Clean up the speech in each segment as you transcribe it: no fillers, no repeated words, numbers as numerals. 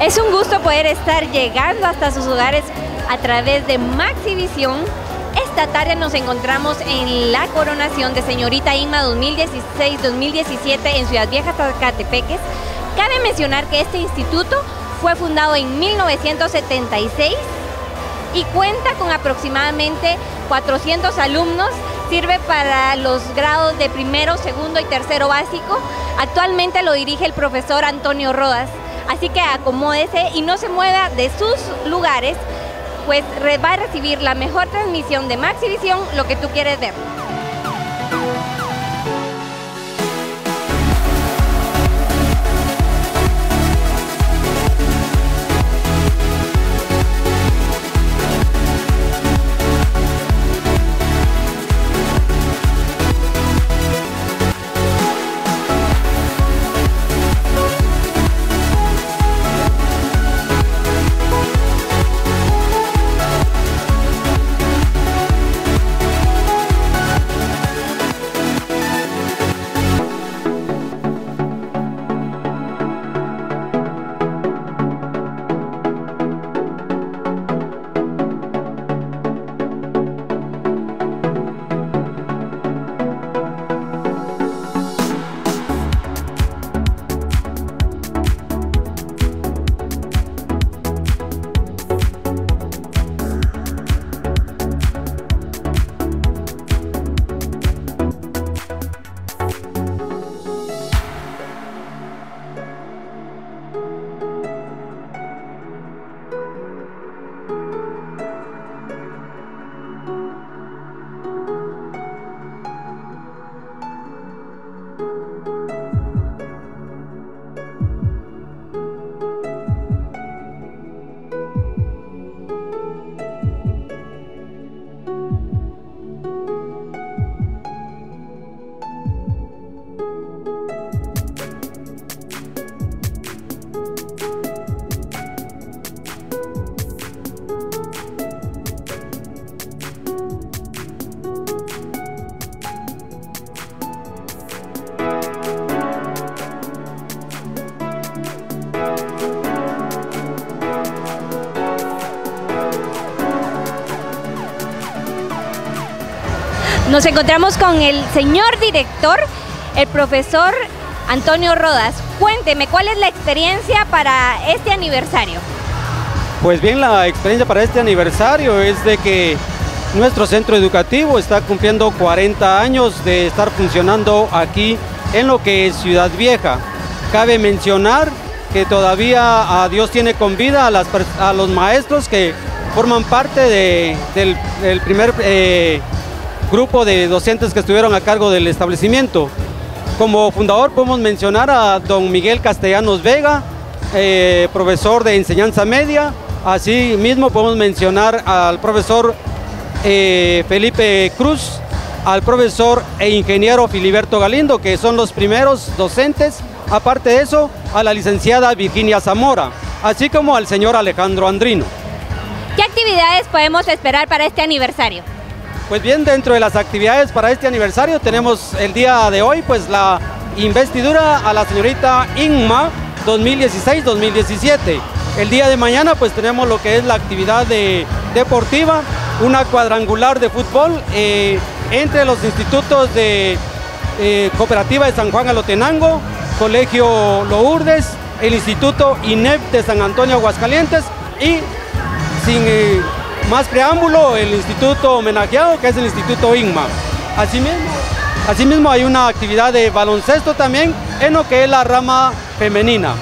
Es un gusto poder estar llegando hasta sus hogares a través de Maxivisión. Esta tarde nos encontramos en la coronación de Señorita Inma 2016-2017 en Ciudad Vieja, Zacatepeques. Cabe mencionar que este instituto fue fundado en 1976 y cuenta con aproximadamente 400 alumnos. Sirve para los grados de primero, segundo y tercero básico. Actualmente lo dirige el profesor Antonio Rodas. Así que acomódese y no se mueva de sus lugares, pues va a recibir la mejor transmisión de Maxivisión, lo que tú quieres ver. Nos encontramos con el señor director, el profesor Antonio Rodas. Cuénteme, ¿cuál es la experiencia para este aniversario? Pues bien, la experiencia para este aniversario es de que nuestro centro educativo está cumpliendo 40 años de estar funcionando aquí en lo que es Ciudad Vieja. Cabe mencionar que todavía Dios tiene con vida a los maestros que forman parte del primer grupo de docentes que estuvieron a cargo del establecimiento. Como fundador podemos mencionar a don Miguel Castellanos Vega, profesor de enseñanza media. Así mismo podemos mencionar al profesor Felipe Cruz, al profesor e ingeniero Filiberto Galindo, que son los primeros docentes. Aparte de eso, a la licenciada Virginia Zamora, así como al señor Alejandro Andrino. ¿Qué actividades podemos esperar para este aniversario? Pues bien, dentro de las actividades para este aniversario tenemos el día de hoy pues la investidura a la señorita Inma 2016-2017. El día de mañana pues tenemos lo que es la actividad deportiva, una cuadrangular de fútbol entre los institutos de Cooperativa de San Juan Alotenango, Colegio Lourdes, el Instituto INEP de San Antonio Aguascalientes y sin más preámbulo, el instituto homenajeado, que es el Instituto Inma. Asimismo hay una actividad de baloncesto también en lo que es la rama femenina.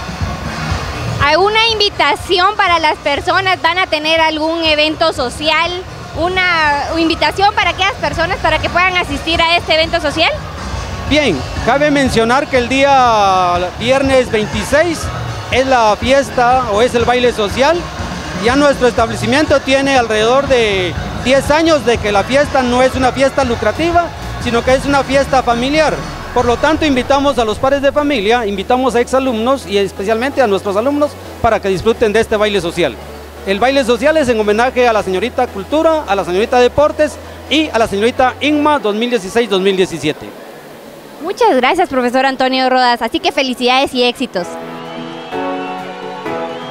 ¿Alguna invitación para las personas? ¿Van a tener algún evento social? ¿Una invitación para aquellas personas para que puedan asistir a este evento social? Bien, cabe mencionar que el día viernes 26 es la fiesta o es el baile social. Ya nuestro establecimiento tiene alrededor de 10 años de que la fiesta no es una fiesta lucrativa, sino que es una fiesta familiar. Por lo tanto, invitamos a los padres de familia, invitamos a exalumnos y especialmente a nuestros alumnos para que disfruten de este baile social. El baile social es en homenaje a la señorita Cultura, a la señorita Deportes y a la señorita Inma 2016-2017. Muchas gracias, profesor Antonio Rodas. Así que felicidades y éxitos.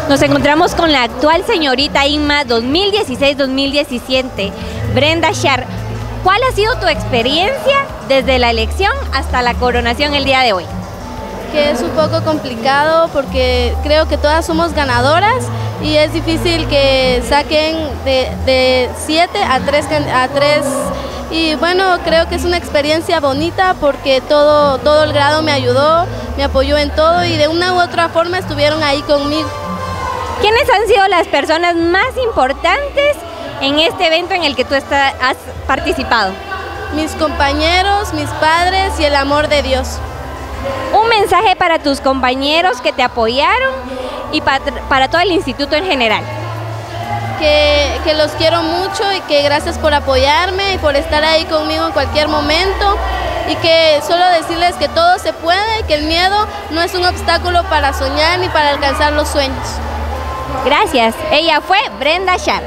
Nos encontramos con la actual señorita Inma 2016-2017, Brenda Shar. ¿Cuál ha sido tu experiencia desde la elección hasta la coronación el día de hoy? Que es un poco complicado porque creo que todas somos ganadoras y es difícil que saquen de 7 a 3 y bueno, creo que es una experiencia bonita porque todo el grado me ayudó, me apoyó en todo y de una u otra forma estuvieron ahí conmigo. ¿Quiénes han sido las personas más importantes en este evento en el que tú has participado? Mis compañeros, mis padres y el amor de Dios. Un mensaje para tus compañeros que te apoyaron y para todo el instituto en general. Que los quiero mucho y que gracias por apoyarme y por estar ahí conmigo en cualquier momento y que solo decirles que todo se puede y que el miedo no es un obstáculo para soñar ni para alcanzar los sueños. Gracias. Ella fue Brenda Shar.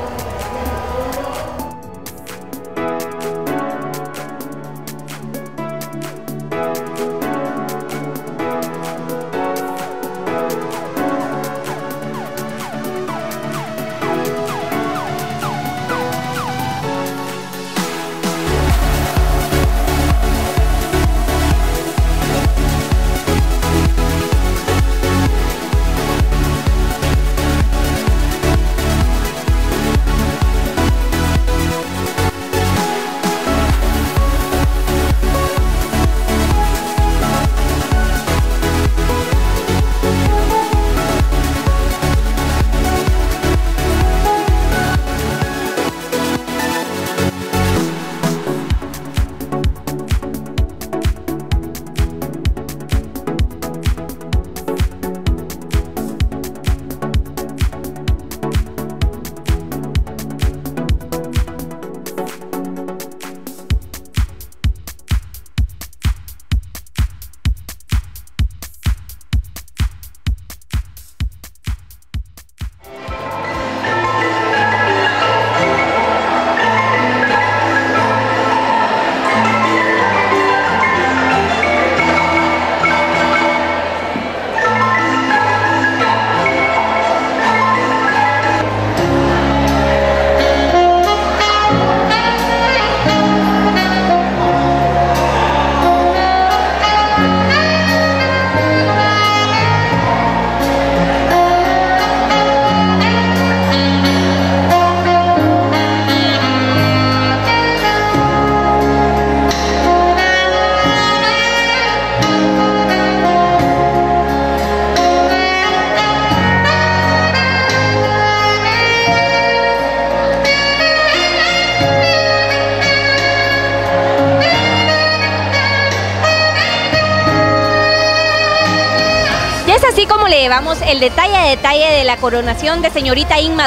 Así como le llevamos el detalle a detalle de la coronación de señorita Inma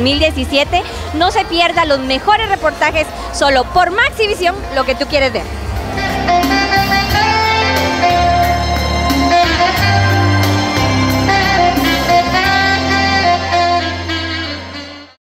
2016-2017, no se pierda los mejores reportajes solo por Maxivisión, lo que tú quieres ver.